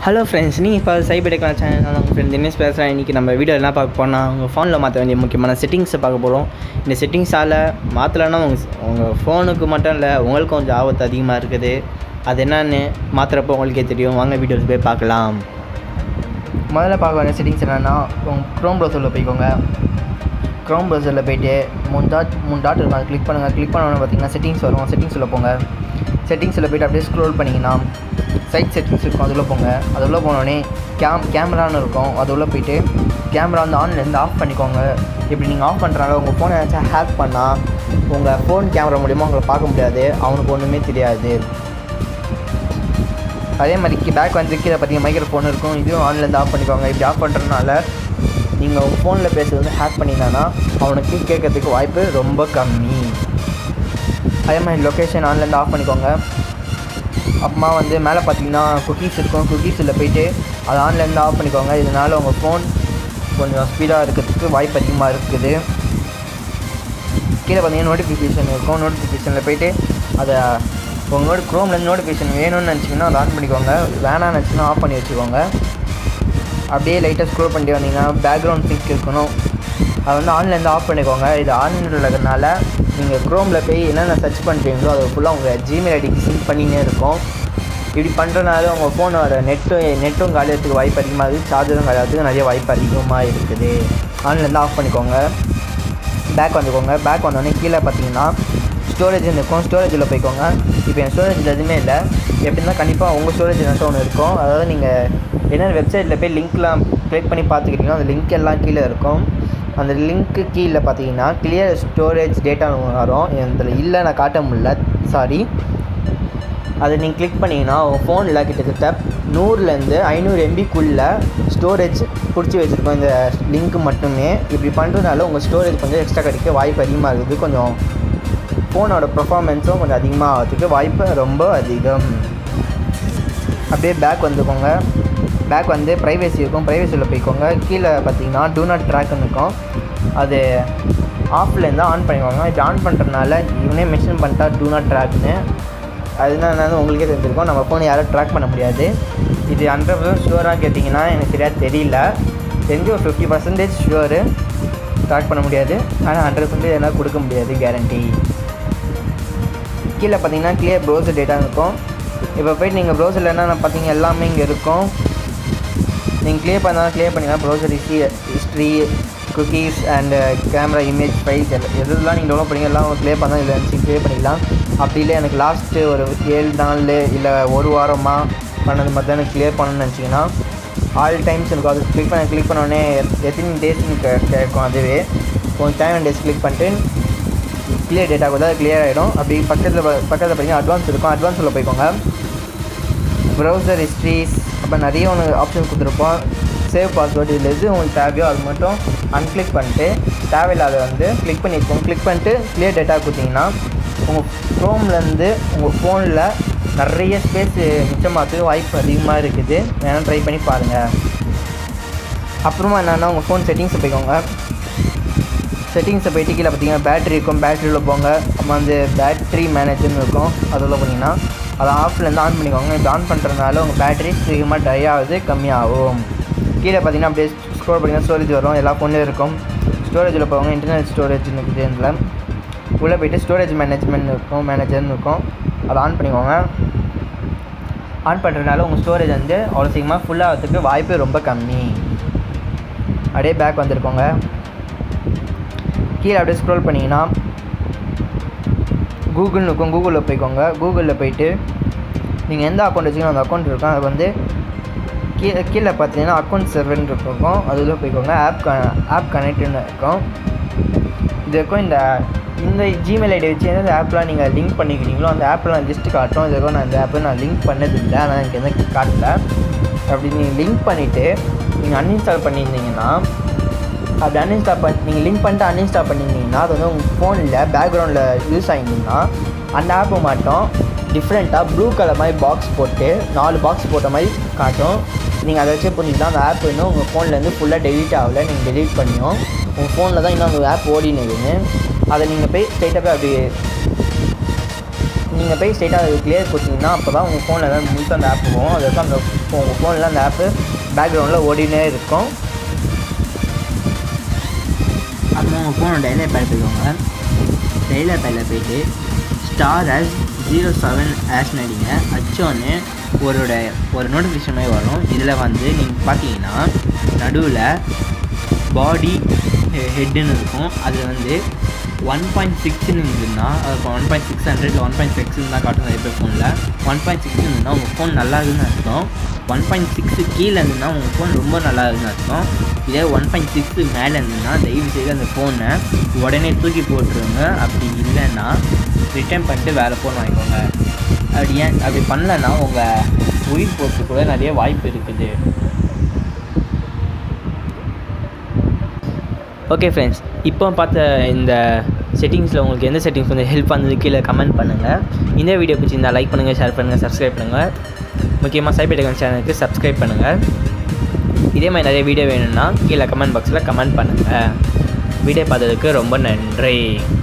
Hello friends, நீங்கள் இப்போ சைபர் technology channel நான் உங்கள் ஃப்ரெண்ட் தினேஷ் பேசுகிறேன். இன்றைக்கி நம்ம வீடியோ என்ன பார்க்க போனால் உங்கள் ஃபோனில் மாற்ற வேண்டிய முக்கியமான செட்டிங்ஸை பார்க்க போகிறோம். இந்த செட்டிங்ஸால் மாற்றலைன்னா உங்கள் ஃபோனுக்கு மட்டும் இல்லை, உங்களுக்கும் கொஞ்சம் ஆபத்து அதிகமாக இருக்குது. அது என்னன்னு மாற்றுறப்போ உங்களுக்கே தெரியும். வாங்க வீடியோஸ் போய் பார்க்கலாம். முதல்ல பார்க்க வேண்டிய செட்டிங்ஸ் என்னென்னா, உங்கள் க்ரோம் ப்ரௌசரில் போய்க்கோங்க. க்ரோம் ப்ரௌசரில் போய்ட்டு மூணு டாட் இருக்கும், அதை கிளிக் பண்ணுங்கள். கிளிக் பண்ணோன்னு பார்த்தீங்கன்னா செட்டிங்ஸ் வரும். செட்டிங்ஸில் போங்க. செட்டிங்ஸில் போய்ட்டு அப்படியே ஸ்க்ரோல் பண்ணிங்கன்னா சைட் செட்டிங்ஸ் இருக்கும், அதில் போங்க. அதில் போனோடனே கேமரான்னு இருக்கும், அதில் போய்ட்டு கேமரா வந்து ஆன்லேருந்து ஆஃப் பண்ணிக்கோங்க. இப்படி நீங்கள் ஆஃப் பண்ணுறனால உங்கள் ஃபோனை ஏதாச்சும் ஹேக் பண்ணால் உங்கள் ஃபோன் கேமரா மூலிமா உங்களை பார்க்க முடியாது, அவனுக்கு ஒன்றுமே தெரியாது. அதே மாதிரி பேக் வந்து கீழே பார்த்தீங்கன்னா மைக்ரோஃபோன் இருக்கும், இதுவும் ஆன்லேருந்து ஆஃப் பண்ணிக்கோங்க. இப்படி ஆஃப் பண்ணுறதுனால நீங்கள் உங்கள் ஃபோனில் பேசுகிறது வந்து ஹேக் பண்ணிங்கன்னா அவனுக்கு கேட்கறதுக்கு வாய்ப்பு ரொம்ப கம்மி. அதே மாதிரி லொக்கேஷன் ஆன்லேருந்து ஆஃப் பண்ணிக்கோங்க. அப்புறமா வந்து மேலே பார்த்தீங்கன்னா குக்கீஸ் இருக்கும், குக்கீஸில் போய்ட்டு அதை ஆன்லேருந்து ஆஃப் பண்ணிக்கோங்க. இதனால் உங்கள் ஃபோன் கொஞ்சம் ஸ்பீடாக இருக்கிறதுக்கு வாய்ப்பு அதிகமாக இருக்குது. கீழே பார்த்தீங்கன்னா நோட்டிஃபிகேஷன் இருக்கும், நோட்டிஃபிகேஷனில் போய்ட்டு அதை உங்களோட க்ரோம்லேருந்து நோட்டிஃபிகேஷன் வேணும்னு நினச்சிங்கன்னா அதை ஆன் பண்ணிக்கோங்க, வேணாம்னு நினச்சிங்கன்னா ஆஃப் பண்ணி வச்சுக்கோங்க. அப்படியே லைட்டாக ஸ்க்ரோல் பண்ணிட்டு வந்தீங்கன்னா பேக்ரவுண்ட் சிங்க் இருக்கணும், அதை வந்து ஆன்லேருந்து ஆஃப் பண்ணிக்கோங்க. இது ஆன்லைனில் இருக்கிறதுனால நீங்கள் க்ரோமில் போய் என்னென்ன சர்ச் பண்ணுறீங்களோ அதை ஃபுல்லாக உங்கள் ஜிமெயில் ஐடிக்கு சிங்க் பண்ணினே இருக்கும். இப்படி பண்ணுறதுனால உங்கள் ஃபோனோட நெட்டும் காலியாகிறதுக்கு வாய்ப்பு அதிகமாக இருக்குது, சார்ஜரும் காலியாகிறதுக்கு நிறைய வாய்ப்பு அதிகமாக இருக்குது. ஆன்லேருந்து ஆஃப் பண்ணிக்கோங்க. பேக் வந்துக்கோங்க. பேக் வந்தோடனே கீழே பார்த்தீங்கன்னா ஸ்டோரேஜ்னு இருக்கும், ஸ்டோரேஜில் போய்க்கோங்க. இப்போ என் ஸ்டோரேஜில் எதுவுமே இல்லை. எப்படின்னா கண்டிப்பாக உங்கள் ஸ்டோரேஜ் என்ன ஒன்று இருக்கும். அதாவது நீங்கள் என்ன வெப்சைட்டில் போய் லிங்க்லாம் கிளிக் பண்ணி பார்த்துக்கிட்டீங்கன்னா அந்த லிங்க் எல்லாம் கீழே இருக்கும். அந்த லிங்க்கு கீழே பார்த்தீங்கன்னா கிளியர் ஸ்டோரேஜ் டேட்டான்னு வரும். இதில் இல்லை, நான் காட்ட முடியல, சாரி. அதை நீங்கள் கிளிக் பண்ணிங்கன்னா உங்கள் ஃபோனில் கிட்டத்தட்ட 100லேருந்து 500 MBக்குள்ளே ஸ்டோரேஜ் பிடிச்சி வச்சுருக்கோம் இந்த லிங்க்கு மட்டுமே. இப்படி பண்ணுறதுனால உங்கள் ஸ்டோரேஜ் கொஞ்சம் எக்ஸ்ட்ரா கிடைக்க வாய்ப்பு அதிகமாக இருக்குது. கொஞ்சம் ஃபோனோட பர்ஃபார்மன்ஸும் கொஞ்சம் அதிகமாக ஆகிறதுக்கு வாய்ப்பு ரொம்ப அதிகம். அப்படியே பேக் வந்துக்கோங்க. பேக் வந்து ப்ரைவேசி இருக்கும், ப்ரைவேசியில் போய்க்கோங்க. கீழே பார்த்தீங்கன்னா டூ நாட் ட்ராக்னு இருக்கும், அது ஆஃப்லேருந்து ஆன் பண்ணிக்கோங்க. இப்படி ஆன் பண்ணுறதுனால இவனே மென்ஷன் பண்ணிட்டா டூ நாட் ட்ராக்னு, அதுதான் என்னன்னு உங்களுக்கே தெரிஞ்சிருக்கும். நம்ம ஃபோனை யாரும் ட்ராக் பண்ண முடியாது. இது 100% ஷுவராக கேட்டிங்கன்னா எனக்கு சரியாக தெரியல, தெரிஞ்சு ஒரு 50% ஷுவரு ட்ராக் பண்ண முடியாது, ஆனால் 100% என்னால் கொடுக்க முடியாது கேரண்டி. கீழே பார்த்தீங்கன்னா கிளியர் ப்ரௌசர் டேட்டா இருக்கும். இப்போ போய்ட்டு நீங்கள் ப்ரௌசரில் என்னென்ன பார்த்தீங்க எல்லாமே இங்கே இருக்கும். நீங்கள் கிளியர் பண்ணாலும் கிளியர் பண்ணிக்கலாம். Browser history, cookies and camera, image, files எதெல்லாம் நீங்கள் டவுன்லோட் பண்ணிங்க எல்லாம் கிளியர் பண்ணால் இதில் இருந்துச்சு கிளியர் பண்ணிக்கலாம். அப்படி இல்லை எனக்கு லாஸ்ட்டு ஒரு 7 நாள் இல்லை ஒரு வாரமாக பண்ணது மாதிரி தான் எனக்கு கிளியர் பண்ணணும்னு நினச்சிங்கன்னா ஆல் டைம்ஸ் இருக்கும். அது கிளிக் பண்ணோடனே எத்தனை டேஸ்ன்னு கேட்கும். அதுவே கொஞ்சம் டைம் டேஸ் கிளிக் பண்ணிட்டு கிளியர் டேட்டா கூட கிளியர் ஆகிடும். அப்படி பக்கத்தில் பார்த்தீங்கன்னா அட்வான்ஸ் இருக்கும், அட்வான்ஸில் போய்க்கோங்க. ப்ரௌசர் ஹிஸ்ட்ரிஸ் அப்புறம் நிறைய ஒன்று ஆப்ஷன் கொடுத்துருப்போம். சேவ் பாஸ்வேர்டு, இதில் எது உங்களுக்கு தேவையோ அது மட்டும் அன்கிளிக் பண்ணிட்டு தேவையில்லாத வந்து கிளிக் பண்ணியிருக்கோம். கிளிக் பண்ணிட்டு கிளியர் டேட்டா கொடுத்தீங்கன்னா உங்கள் க்ரோம்லேருந்து உங்கள் ஃபோனில் நிறைய ஸ்பேஸ் மிச்சமாகிறதுக்கு வாய்ப்பு அதிகமாக இருக்குது. வேணால் ட்ரை பண்ணி பாருங்கள். அப்புறமா என்னென்னா உங்கள் ஃபோன் செட்டிங்ஸை போய்க்கோங்க. செட்டிங்ஸை போய்ட்டு கீழே பார்த்தீங்கன்னா பேட்டரி இருக்கும், பேட்டரியில் போங்க. அப்புறம் வந்து பேட்ரி மேனேஜர்னு இருக்கும், அதில் போனீங்கன்னா அதை ஆஃப்லேருந்து ஆன் பண்ணிக்கோங்க. இப்படி ஆன் பண்ணுறதுனால உங்கள் பேட்டரி சீக்கிரமாக ட்ரை ஆகுது, கம்மியாகும். கீழே பார்த்தீங்கன்னா அப்படியே ஸ்க்ரோல் பண்ணிங்கன்னா ஸ்டோரேஜ் வரும், எல்லா ஃபோன்லேயும் இருக்கும். ஸ்டோரேஜில் போவாங்க, இன்டர்னல் ஸ்டோரேஜ்னு இருக்குது. இதில் உள்ளே போய்ட்டு ஸ்டோரேஜ் மேனேஜர்னு இருக்கும், அதை ஆன் பண்ணிக்கோங்க. ஆன் பண்ணுறதுனால உங்கள் ஸ்டோரேஜ் வந்து அவ்வளோ சீக்கிரமாக ஃபுல்லாகிறதுக்கு வாய்ப்பு ரொம்ப கம்மி. அப்படியே பேக் வந்துருக்கோங்க. கீழே அப்படியே ஸ்க்ரோல் பண்ணிங்கன்னா கூகுள்னு இருக்கும், கூகுளில் போய்க்கோங்க. கூகுளில் போய்ட்டு நீங்கள் எந்த அக்கௌண்ட் வச்சுக்கணும் அந்த அக்கௌண்ட் இருக்கும், அது வந்து கீழே பார்த்தீங்கன்னா அக்கௌண்ட் சர்வர்னு இருக்கும், அதில் போய்க்கோங்க. ஆப் கனெக்ட்னு இருக்கும், இது இருக்கும். இந்த ஜிமெயில் ஐடி வச்சு எந்த ஆப்லாம் நீங்கள் லிங்க் பண்ணிக்கிறீங்களோ அந்த ஆப்லாம் லிஸ்ட்டு காட்டும். இதுக்கும் நான் இந்த ஆப்பில் நான் லிங்க் பண்ணதில்லை, ஆனால் எனக்கு எந்த காட்டல. அப்படி நீங்கள் லிங்க் பண்ணிவிட்டு நீங்கள் அன்இன்ஸ்டால் பண்ணியிருந்தீங்கன்னா அது நீங்கள் லிங்க் பண்ணிட்டு அன்இன்ஸ்டால் பண்ணியிருந்தீங்கன்னா அது வந்து உங்கள் ஃபோனில் பேக்ரவுண்டில் யூஸ் ஆகிருந்தீங்கன்னா அந்த ஆப்பு மட்டும் டிஃப்ரெண்ட்டாக ப்ளூ கலர் மாதிரி பாக்ஸ் போட்டு 4 பாக்ஸ் போட்ட மாதிரி காட்டும். நீங்கள் அதை வச்சு புரிஞ்சுக்கலாம் அந்த ஆப் இன்னும் உங்கள் ஃபோன்லேருந்து ஃபுல்லாக டெலீட் ஆகலை, நீங்கள் டெலீட் பண்ணியும் உங்கள் ஃபோனில் தான் இன்னும் அந்த ஆப் ஓடினுக்குன்னு. அதை நீங்கள் போய் ஸ்ட்ரைட்டாக போய் அப்படி நீங்கள் போய் ஸ்ட்ரெயிட்டாக அது கிளியர் கொடுத்தீங்கன்னா அப்போ தான் உங்கள் ஃபோனில் ஏதாவது முழுக்க அந்த ஆப் போகும். அது அந்த உங்கள் ஃபோனில் அந்த ஆப்பு பேக்ரவுண்டில் ஓடினே இருக்கும். அப்புறம் உங்கள் ஃபோனோட டைலர் பேட் போய்க்கோங்க. டைலர் பேடில் போய்ட்டு *07# அடிங்க. அச்சோன்னு ஒரு நோட்டிஃபிகேஷன் மாதிரி வரும். இதில் வந்து நீங்கள் பார்த்தீங்கன்னா நடுவில் பாடி ஹெட்டுன்னு இருக்கும். அது வந்து 1.6ன்னு இருந்ததுன்னா அது 1.600 இல்லை 1.6 தான் காட்டும் நிறைய பேர் ஃபோனில். 1.6 இருந்ததுன்னா உங்கள் ஃபோன் நல்லா இருக்குதுன்னு அர்த்தம். 1.6 கீழே இருந்ததுன்னா உங்கள் ஃபோன் ரொம்ப நல்லா இருக்குதுன்னு அர்த்தம். இதே 1.6 மேலே இருந்ததுன்னா தயவு செய்து அந்த ஃபோனை உடனே தூக்கி போட்டுருங்க. அப்படி இல்லைன்னா ரிட்டர்ன் பண்ணிட்டு வேறு ஃபோன் வாங்கிக்கோங்க. அப்படி பண்ணலைன்னா உங்கள் உயிர் போட்டு கூட நிறைய வாய்ப்பு இருக்குது. ஓகே ஃப்ரெண்ட்ஸ், இப்போ பார்த்த இந்த செட்டிங்ஸில் உங்களுக்கு எந்த செட்டிங்ஸ் வந்து ஹெல்ப் பண்ணது கீழே கமெண்ட் பண்ணுங்கள். இந்த வீடியோ பிடிச்சிருந்தால் லைக் பண்ணுங்கள், ஷேர் பண்ணுங்கள், சப்ஸ்கிரைப் பண்ணுங்கள். முக்கியமாக சைபர் டெக் சேனலுக்கு சப்ஸ்கிரைப் பண்ணுங்கள். இதே மாதிரி நிறைய வீடியோ வேணும்னா கீழே கமெண்ட் பாக்ஸில் கமெண்ட் பண்ணுங்கள். வீடியோ பார்த்ததுக்கு ரொம்ப நன்றி.